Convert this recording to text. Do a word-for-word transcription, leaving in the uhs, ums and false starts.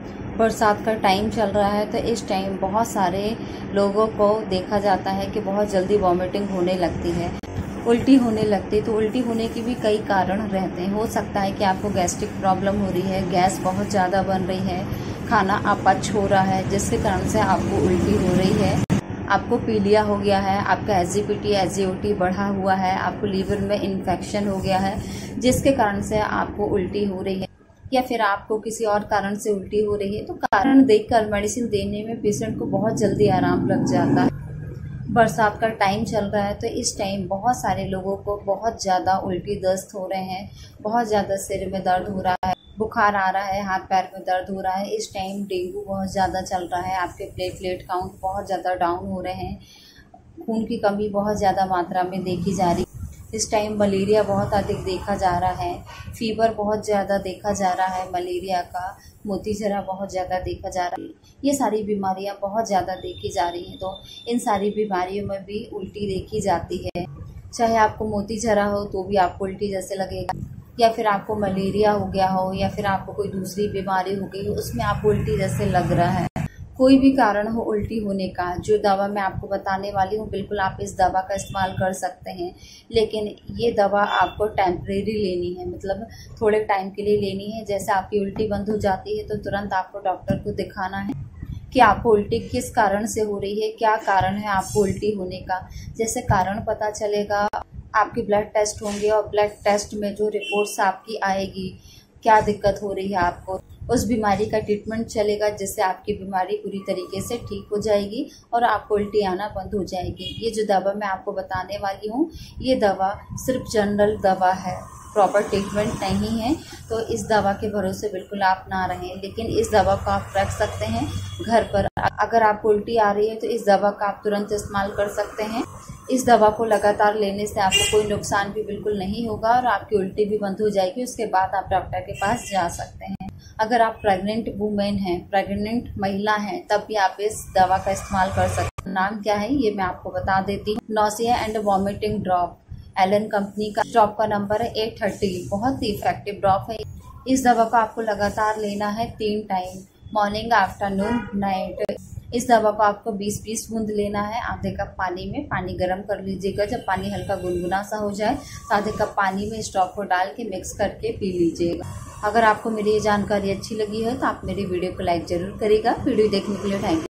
बरसात का टाइम चल रहा है तो इस टाइम बहुत सारे लोगों को देखा जाता है कि बहुत जल्दी वॉमिटिंग होने लगती है, उल्टी होने लगती है। तो उल्टी होने के भी कई कारण रहते हैं। हो सकता है कि आपको गैस्ट्रिक प्रॉब्लम हो रही है, गैस बहुत ज़्यादा बन रही है, खाना अपच हो रहा है जिसके कारण से आपको उल्टी हो रही है, आपको पीलिया हो गया है, आपका एसिडिटी एसिओटी बढ़ा हुआ है, आपको लीवर में इन्फेक्शन हो गया है जिसके कारण से आपको उल्टी हो रही है, या फिर आपको किसी और कारण से उल्टी हो रही है। तो कारण देखकर मेडिसिन देने में पेशेंट को बहुत जल्दी आराम लग जाता है। बरसात का टाइम चल रहा है तो इस टाइम बहुत सारे लोगों को बहुत ज़्यादा उल्टी दस्त हो रहे हैं, बहुत ज़्यादा सिर में दर्द हो रहा है, बुखार आ रहा है, हाथ पैर में दर्द हो रहा है। इस टाइम डेंगू बहुत ज़्यादा चल रहा है, आपके प्लेटलेट काउंट बहुत ज़्यादा डाउन हो रहे हैं, खून की कमी बहुत ज़्यादा मात्रा में देखी जा रही है। इस टाइम मलेरिया बहुत अधिक देखा जा रहा है, फीवर बहुत ज़्यादा देखा जा रहा है मलेरिया का, मोतीझरा बहुत ज़्यादा देखा जा रहा है। ये सारी बीमारियां बहुत ज़्यादा देखी जा रही हैं। तो इन सारी बीमारियों में भी उल्टी देखी जाती है। चाहे आपको मोतीझरा हो तो भी आपको उल्टी जैसे लगेगा, या फिर आपको मलेरिया हो गया हो, या फिर आपको कोई दूसरी बीमारी हो गई हो उसमें आपको उल्टी जैसे लग रहा है। कोई भी कारण हो उल्टी होने का, जो दवा मैं आपको बताने वाली हूँ बिल्कुल आप इस दवा का इस्तेमाल कर सकते हैं, लेकिन ये दवा आपको टेम्परेरी लेनी है, मतलब थोड़े टाइम के लिए लेनी है। जैसे आपकी उल्टी बंद हो जाती है तो तुरंत आपको डॉक्टर को दिखाना है कि आपको उल्टी किस कारण से हो रही है, क्या कारण है आपको उल्टी होने का। जैसे कारण पता चलेगा, आपके ब्लड टेस्ट होंगे और ब्लड टेस्ट में जो रिपोर्ट्स आपकी आएगी, क्या दिक्कत हो रही है आपको, उस बीमारी का ट्रीटमेंट चलेगा जिससे आपकी बीमारी पूरी तरीके से ठीक हो जाएगी और आपको उल्टी आना बंद हो जाएगी। ये जो दवा मैं आपको बताने वाली हूँ ये दवा सिर्फ जनरल दवा है, प्रॉपर ट्रीटमेंट नहीं है। तो इस दवा के भरोसे बिल्कुल आप ना रहें, लेकिन इस दवा को आप रख सकते हैं घर पर। अगर आपको उल्टी आ रही है तो इस दवा का आप तुरंत इस्तेमाल कर सकते हैं। इस दवा को लगातार लेने से आपको कोई नुकसान भी बिल्कुल नहीं होगा और आपकी उल्टी भी बंद हो जाएगी। उसके बाद आप डॉक्टर के पास जा सकते हैं। अगर आप प्रेग्नेंट वुमेन हैं, प्रेग्नेंट महिला हैं, तब भी आप इस दवा का इस्तेमाल कर सकते हैं। नाम क्या है ये मैं आपको बता देती हूँ। Nausea and vomiting drop, Allen company का ड्रॉप का नंबर है एट थर्टी। बहुत ही इफेक्टिव ड्रॉप है। इस दवा को आपको लगातार लेना है तीन टाइम, मॉर्निंग, आफ्टरनून, नाइट। इस दवा को आपको बीस बीस बूंद लेना है आधे कप पानी में। पानी गर्म कर लीजिएगा, जब पानी हल्का गुनगुना सा हो जाए तो आधे कप पानी में इस ड्रॉप को डाल के मिक्स करके पी लीजिएगा। अगर आपको मेरी ये जानकारी अच्छी लगी है तो आप मेरी वीडियो को लाइक जरूर करिएगा। वीडियो देखने के लिए थैंक यू।